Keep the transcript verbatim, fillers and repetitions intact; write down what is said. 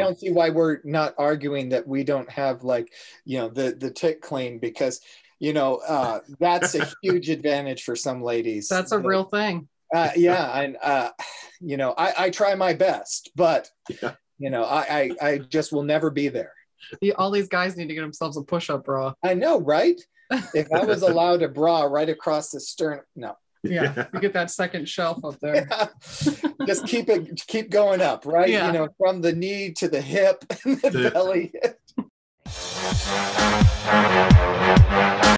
don't see why we're not arguing that we don't have like, you know, the, the tick clean, because, you know, uh, that's a huge advantage for some ladies. That's a but, real thing. Uh, yeah. And, uh, you know, I, I try my best, but, yeah. you know, I, I, I just will never be there. The, all these guys need to get themselves a push-up bra. I know, right? If I was allowed a bra right across the stern, no. Yeah, yeah. You get that second shelf up there. Yeah. Just keep it, keep going up, right? Yeah. You know, from the knee to the hip and the belly.